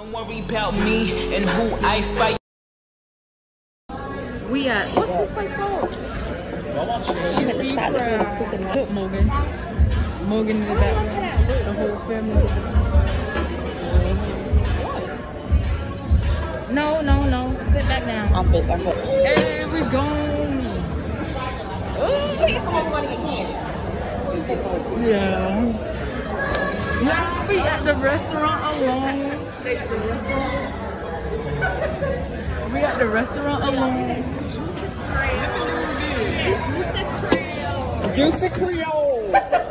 Don't worry about me and who I fight. We at, what's this place called? Easy Fry. Put Morgan. Morgan did that one. The whole family. No, no, no. Sit back down. I'm fit. Hey, we gone. Yeah. Now we at the restaurant alone. We at the restaurant alone. Juicy Creole.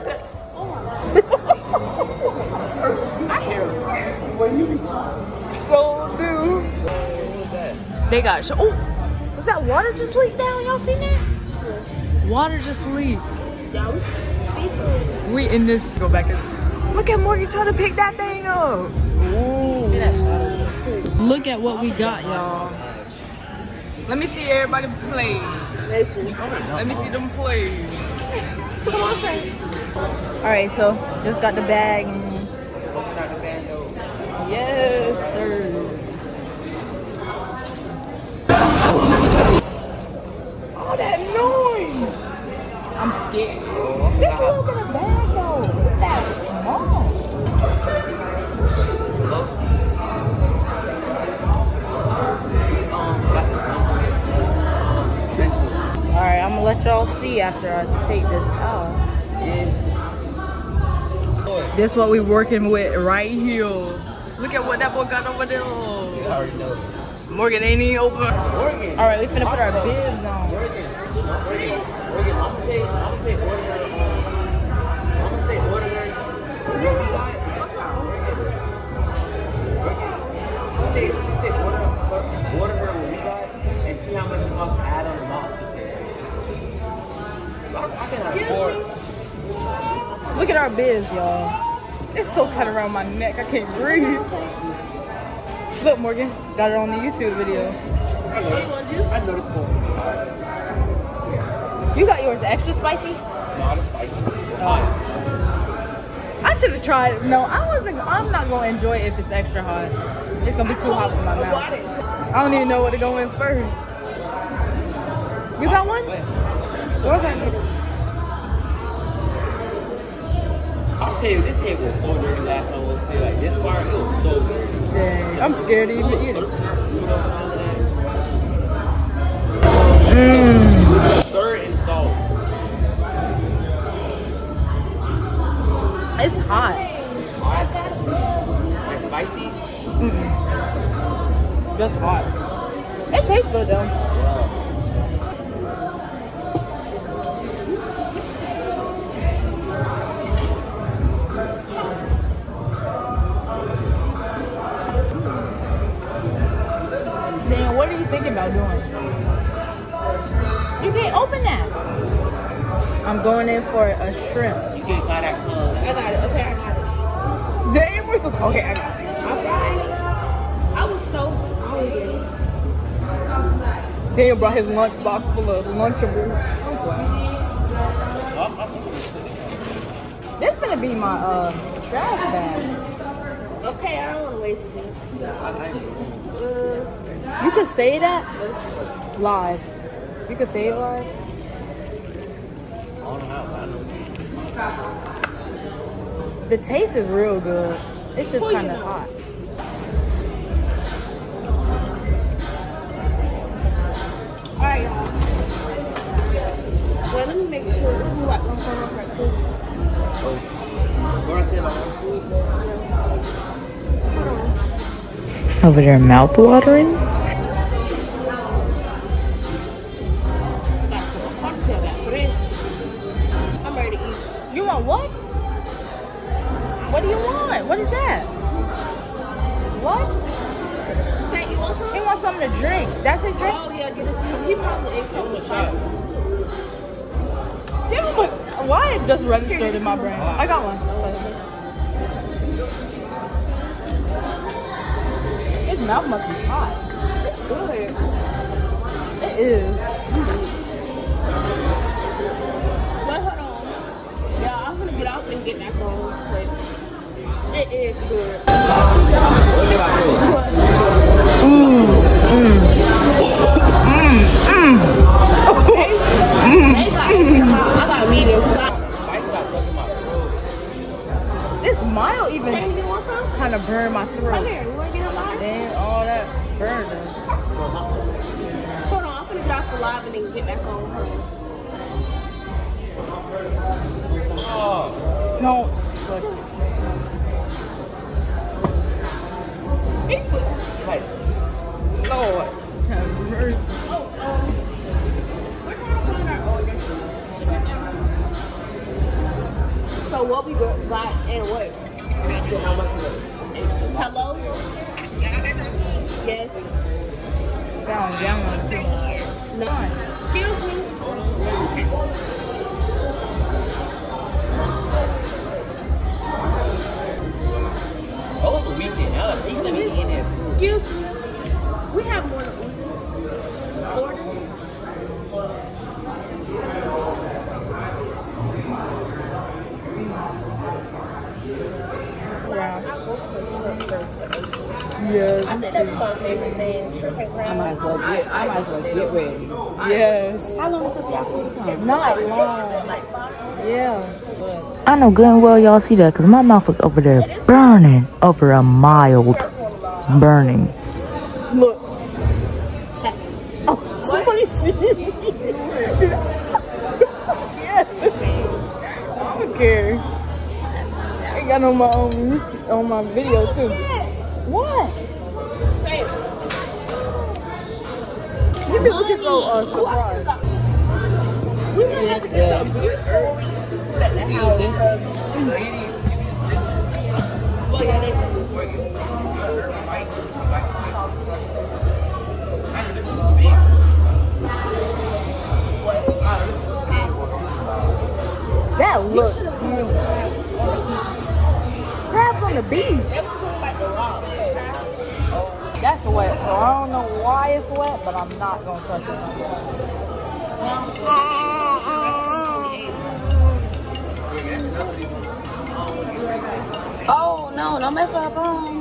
I hear it. When you be talking. So do. They got oh, was that water just leaked down? Y'all seen that? Water just leaked. We in this. Go back and look at Morgan trying to pick that thing up. Ooh. Look at what we got, y'all. Let me see everybody play. Let me see them play. Come on, say. All right, so just got the bag. Yes, sir. Oh, that noise! I'm scared. This little bit of bag though. Look that small. Alright, I'm gonna let y'all see after I take this out. This is what we working with right here. Look at what that boy got over there. You already know. Morgan ain't even open. Morgan. Alright, we finna put our bibs on. Morgan, I'm gonna say order her. I'm gonna say order her. Order her what we got and see how much it costs to add on the box. I can afford. Look at our bibs, y'all. It's so tight around my neck, I can't breathe. Look, Morgan, got it on the YouTube video. I know the point. You got yours extra spicy? Not spicy. I should have tried it. No, I'm not gonna enjoy it if it's extra hot. It's gonna be too hot for my mouth. I don't even know what to go in first. You got one? What's that? I'll tell you, this cake was so dirty last time. We'll see, like this part, it was so dirty. Dang, I'm scared to even eat it. Stir it in sauce. It's hot. Like spicy? Just hot. It tastes good though. Dan, what are you thinking about doing? You can't open that. I'm going in for a shrimp. You can't buy that club. I got it. Okay, I got it. Damn, we're so okay. I got it. All right. I was so hungry. Daniel brought his lunchbox full of Lunchables. This is gonna be my trash bag. Okay, I don't want to waste this. You could say that live. You could say it live. The taste is real good. It's just kind of hot. Alright, y'all. Well, let me make sure. Let me wipe my phone off right quick. Over there, mouth watering. I'm ready to eat. You want what? What do you want? What is that? What? You want something? He wants something to drink. That's his drink? Oh, yeah, get us some. He probably ate something with shot. Why it just registered in my brain? I got one. His mouth must be hot. It's good. It is. Well, hold on. Yeah, I'm gonna get out and get that phone. It is good. I got a medium. This mild even kind of burned my throat. Then all that burned her. Hold on, I'm gonna get off the live and then get back on. Don't touch it. Lord, have mercy. So what we got and what? Hello? Yes. Sound young too. No. Excuse me. Oh, it's a weekend. He's let me in there. Excuse me. We have more to order. Yeah. I'll go for shrimp first. Yes. I think that's my favorite thing. Shrimp and I crab. might as well get ready. Yes. How long it took y'all food to come? Not long. Like 5 hours? Yeah. I know good and well y'all see that because my mouth was over there burning over a mild burning. Look. Oh, somebody see me. Yes. I don't care. I got on my video too. What? You be looking so surprised. We didn't have to get some good early seafood at the house. Oh yeah, they do this for you. That look. Crabs on the beach. That's wet, so I don't know why it's wet, but I'm not gonna touch it. Oh no, don't mess with her phone.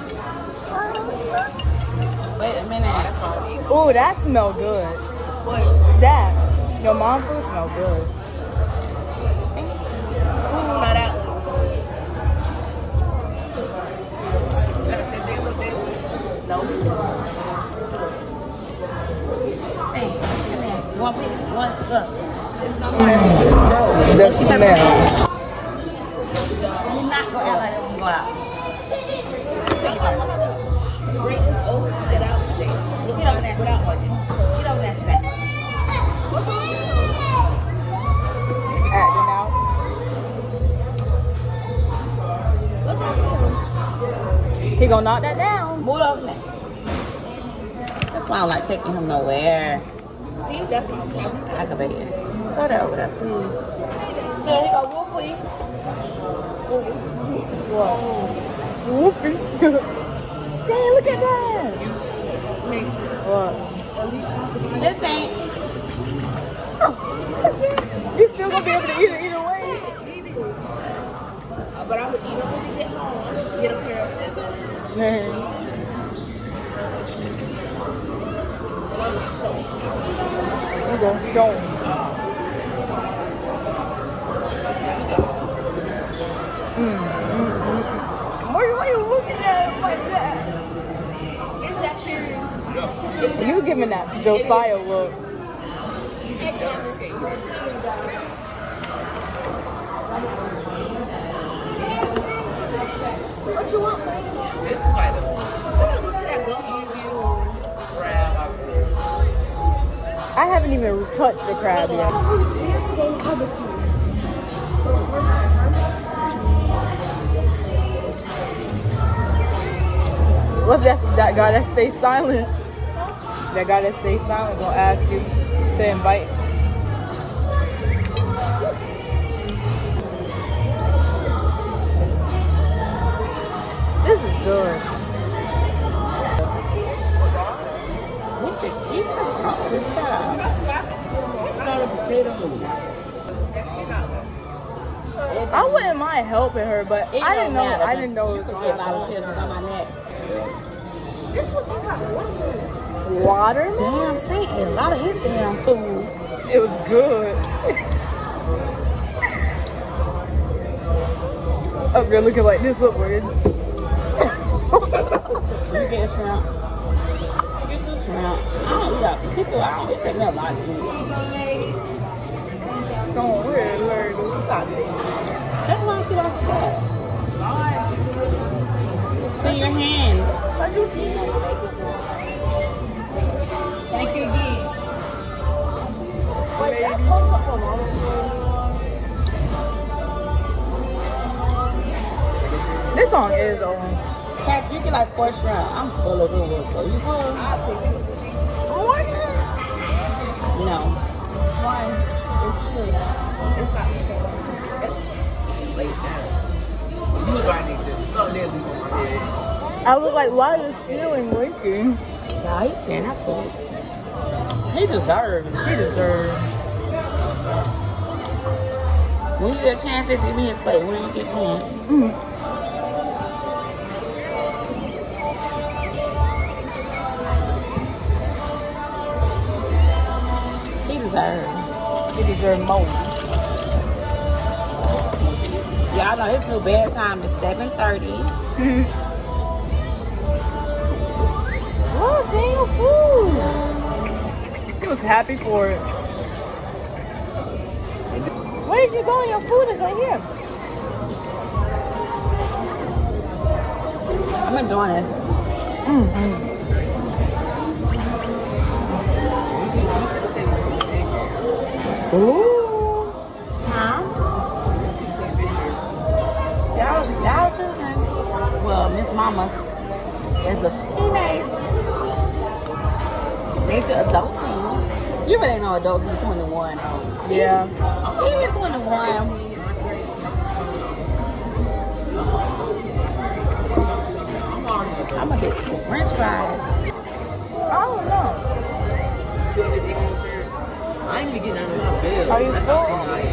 Wait a minute. Oh, that smell good. That. Your mom food smell good. Not out. No. Hey, one look. The smell. You're not gonna let them go out. Bring this over, get out. Get over that without one. Get over that snack. Acting out. He gonna knock that down. Move over there. That's why I don't like taking him nowhere. See, that's my problem. Aggravated. Throw that over there, please. Here, he go, Wolfie. What? Whoopie. Dang, look at that. What? This ain't. You still gonna be able to eat it either way. But I would eat them when we get home. Get a pair of scissors. Man. And I was so You gonna show him. Why are you looking at him like that? Is that serious? You giving that Josiah look. What you want, baby? This is like the I haven't even touched the crab yet. What if that's that guy that stays silent? That guy that stays silent gonna ask you to invite. This is good. What the eat this wrong with this child? That shit out there. I wouldn't mind helping her, but It I didn't know. don't matter, I didn't know you it was could get volunteers on my neck. This one tastes like water. water. Damn, see, a lot of his damn food. It was good. Up there looking like this upward. You get shrimp. Get the shrimp. I don't eat out. People, I don't. It take me a lot to eat. Don't weird, learn. That's why I feel like that. Clean your hands. Thank you again. Wait, that post up on mama. This song is on. Pat, you get like 4 shrimp. I'm full of good, so you full? I'll take it. What? No. Why? It should. It's not potato. Lay down. You look like this. Look, there's on my head. I was like, why is the ceiling leaking? Yeah, he's saying I thought. He deserves. He deserves. When you get a chance to give me his plate, when you get a chance. He deserves. He deserves more. Y'all know his new bedtime is 7:30. Look, damn food. He was happy for it. Where did you go? Your food is right here. I'm enjoying this. Ooh. Huh? Y'all too, honey. Well, Miss Mama is a teenager. Major adult teen. You really know adult teen 21. Yeah. Even 21. I'm gonna get some French fries. I don't know. I ain't even getting out of my bed. Are you full?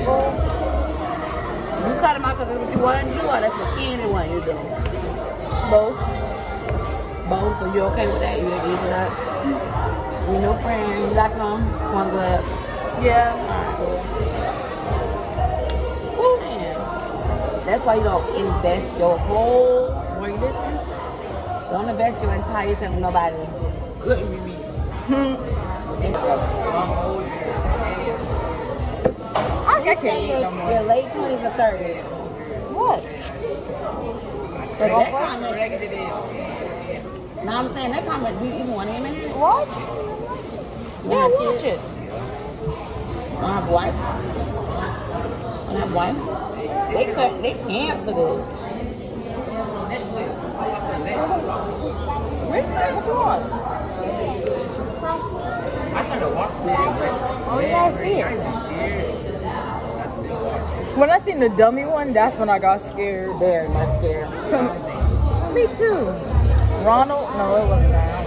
You cut them out because that's what you want to do, or that's what anyone you do? Both. Both. So you okay with that? You ready to eat it up? You no friend. You like them? One good. Yeah. Cool then. That's why you don't invest your whole. Where you listen? Don't invest your entire self with nobody. Couldn't be me. I can't eat no more. Your late 20s or 30s. What? But that comment. No, I'm saying that comment. Do you even want him in? What? Yeah, watch it. I have wife. I have wife. They canceled it. Really? What you want? I tried to watch that, but Oh, yeah, I see it. I was scared. When I seen the dummy one, that's when I got scared. Very much scared. Me too. Ronald? No, it wasn't that.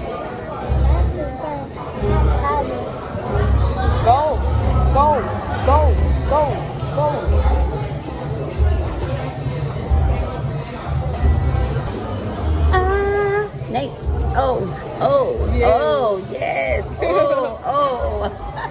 Go. Go. Go. Go. Go. Nate. Oh. Yeah. Oh, yes. Oh.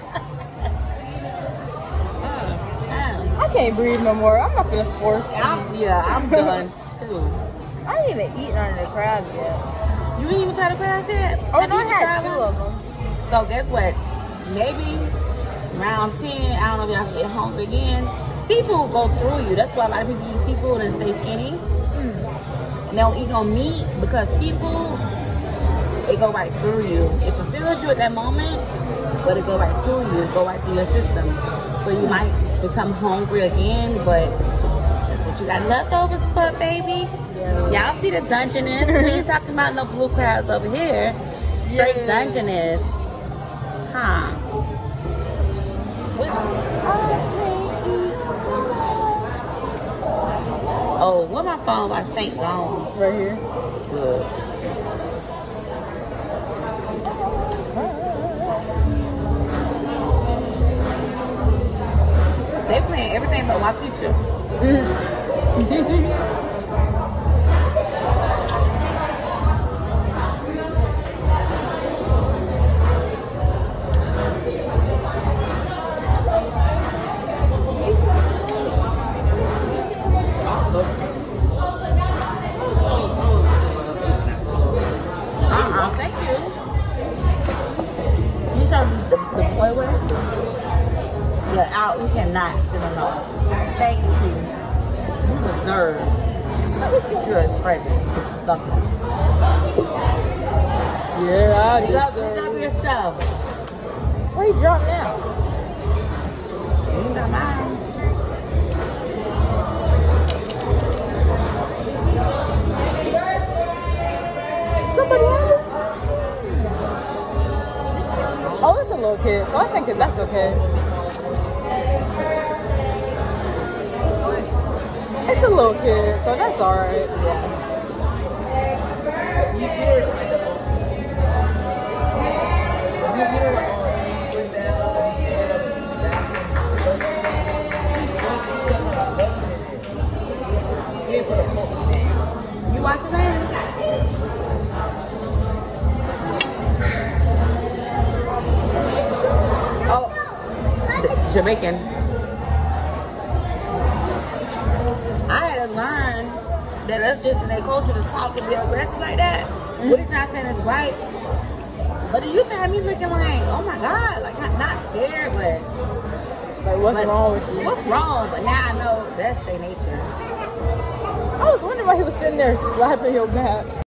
I can't breathe no more. I'm not gonna force it. I'm done too. I didn't even eat none of the crabs yet. You ain't even tried the crabs yet? Oh, Have no, I you had tried 2 one? of them. So guess what? Maybe around 10, I don't know if y'all can get hungry again. Seafood go through you. That's why a lot of people eat seafood and stay skinny. And they don't eat no meat because seafood, it go right through you. It fulfills you at that moment, but it go right through you. It go right through your system. So you might become hungry again, but that's what you got leftovers for, baby. Yeah. Y'all see the Dungeness? We ain't talking about no blue crabs over here. Straight Dungeness. Huh. Oh, where my phone? My St. gone. Right here. Good. They playing everything but Wakicha. Thank you. You saw the boy with it? Yeah, out. You cannot sit on off. Thank you. You deserve your present. Something. Yeah, I You got yourself. Where you drop now? You got mine. Somebody have it? Oh, it's a little kid, so I think that that's okay. It's a little kid, so that's alright. You watch the man? Oh, Jamaican. I had to learn that that's just in their culture to talk and be aggressive like that. What he's not saying is right. But it used to have me looking like, oh my God, like I'm not scared, but Like, what's wrong with you? what's wrong? But now I know that's their nature. I was wondering why he was sitting there slapping your back.